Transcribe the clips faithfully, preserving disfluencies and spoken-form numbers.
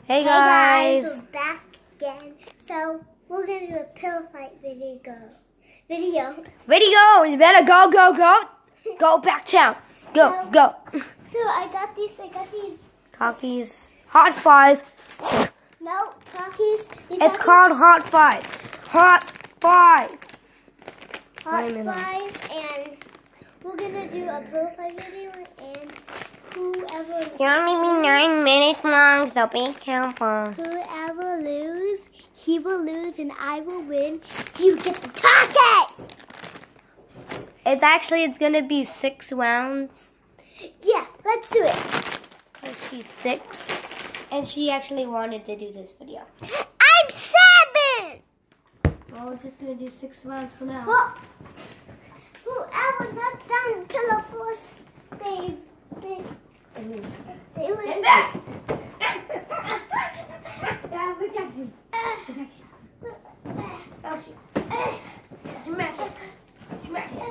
Hey guys. Hey guys, we're back again. So we're gonna do a pillow fight video. Video. Video. You better go, go, go. Go back town. Go, so, go. So I got these. I got these. Talkies. Hot Fries. No, Talkies. These It's Talkies. called Hot Fries. Hot Fries. Hot Fries, and we're gonna do a pillow fight video, and whoever. It's only be nine minutes long, so be careful. Whoever lose, he will lose, and I will win. You get the Talkies. It's actually, it's going to be six rounds. Yeah, let's do it. Because she's six. And she actually wanted to do this video. I'm seven. Well, we're just going to do six rounds for now. Well, whoever got down to the first, they, they, they lose. Yeah, protection. Protection. Oh, shit. Smack it. Smack it.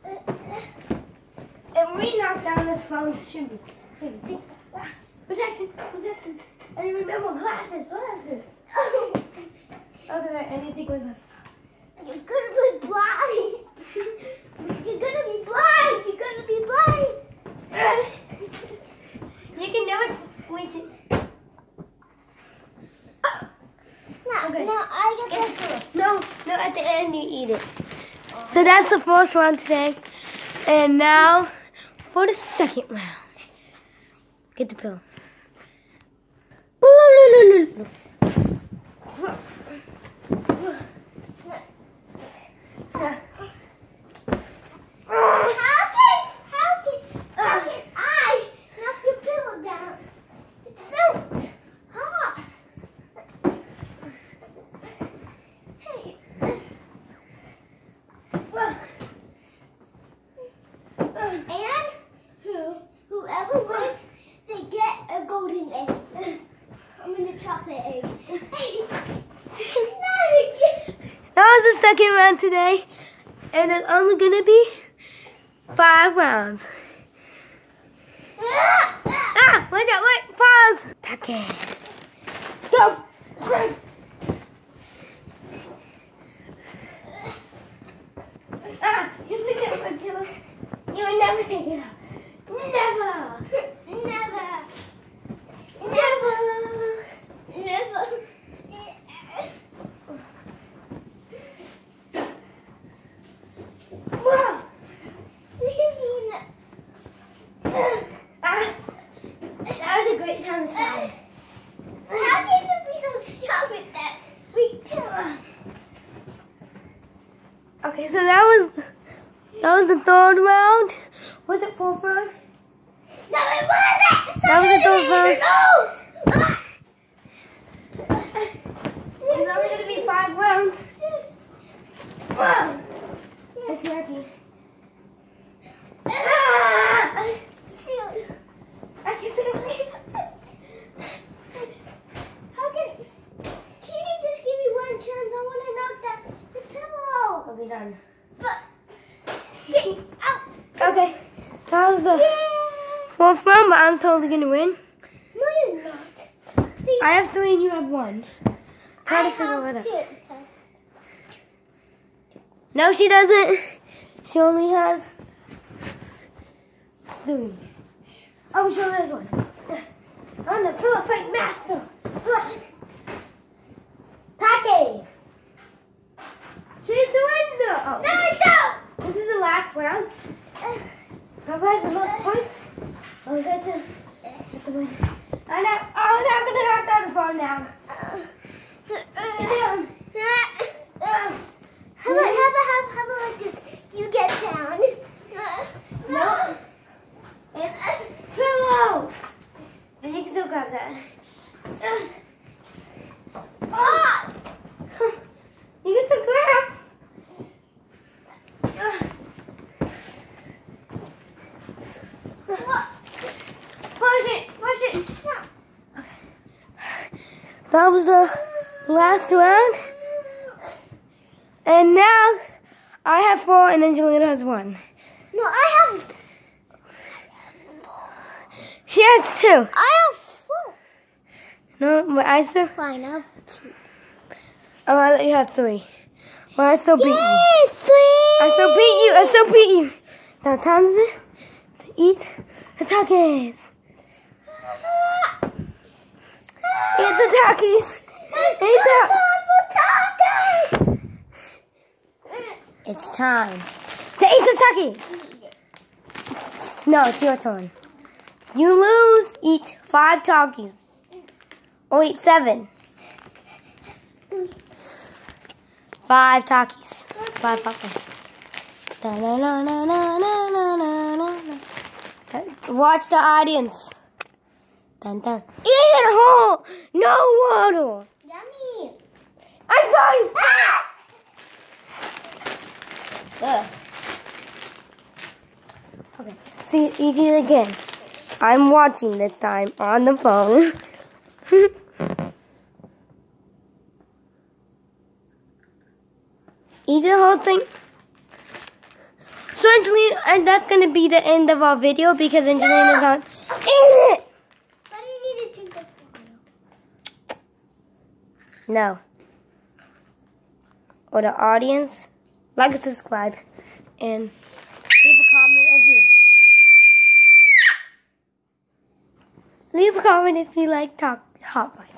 And we knocked down this phone. Should be. Should be. Protection. Protection. And remember glasses. Glasses. Okay, I need to take my glasses. You're gonna be blind. You're gonna be blind. You're gonna be blind. You can never wait. To... No, Okay. no, I get the. No, no, at the end you eat it. So that's the first round today. And now for the second round. Get the pill. Chocolate egg. That was the second round today, and it's only gonna be five rounds. Ah, ah watch out! Wait, pause. Talkies. Go. Ah, you picked up my pillow. You will never take it out. Never. Never. Never. Never. Wow. What do you mean? Ah, that was a great time to shower. How can you be so sharp with that big pillow? Okay, so that was that was the third round. Was it fourth round? No, it wasn't. That was the third round. Ah. It's only gonna be five rounds. Wow. It's yucky. Ah! I can see it. How can can you just give me one chance? I want to knock that the pillow. We'll be done. But get out. Okay, that was the fourth round, but I'm totally gonna win. No, you're not. See, I have three and you have one. Try I to figure have it out. two. No, she doesn't. She only has three. I'm sure there's one. I'm the pillow fight master. Talkies. She surrender. Oh. No, I don't. This is the last round. Whoever has the most points, I'll get to, get to win. I know. Oh, now I'm gonna knock down the phone now. Get down. How about, how about, how about, how about like this? You get down. No. And pillows. And you can still grab that. Ah! You can still grab. Push it. Push it. Okay. That was the last round. And now I have four and Angelina has one. No, I have. She has two. I have four. No, but I still. Fine, I have two. Oh, I let you have three. Well, I still beat you. Yay, three! I still beat you. I still beat you. Now time is it to eat the Takis. Eat the Takis. Eat the. It's time to eat the Takis. No, it's your turn. You lose. Eat five Takis. Or eat seven. Five Takis. Five Takis. Da, na, na, na, na, na, na, na, na. Watch the audience. Dun, dun. Eat it whole. No water. Yummy. I'm sorry. Ah! Ugh. Okay. See, eat it again. I'm watching this time on the phone. Eat the whole thing. So Angelina, and that's gonna be the end of our video because Angelina's on. Eat it. But you need to drink this water. No. Or the audience, like and subscribe, and leave a comment if you leave a comment if you like talk hot fries.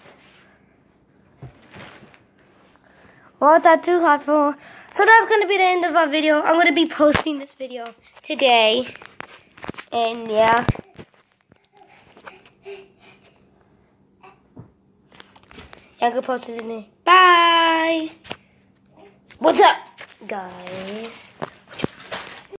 Well, it's not too hot for. So that's gonna be the end of our video. I'm gonna be posting this video today, and yeah. I'm gonna post it in there. Bye. What's up, guys?